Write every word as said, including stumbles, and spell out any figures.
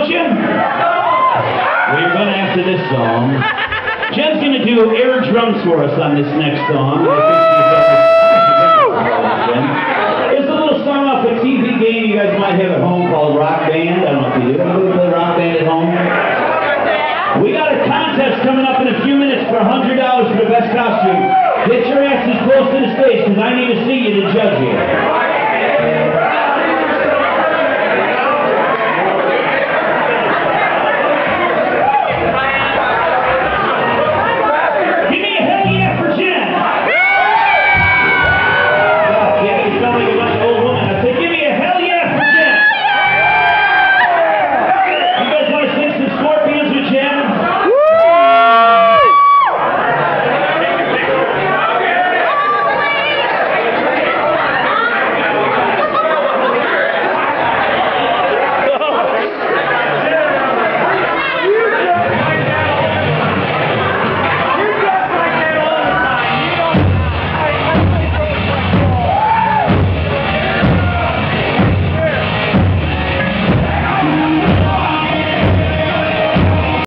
don't you? We're going to after this song. Jen's going to do air drums for us on this next song. It's a little song off a T V game you guys might have at home called Rock Band. I don't know if you do. Anybody play Rock Band at home? We got a contest coming up in a few minutes for one hundred dollars for the best costume. Get your asses close to the stage because I need to see you to judge you.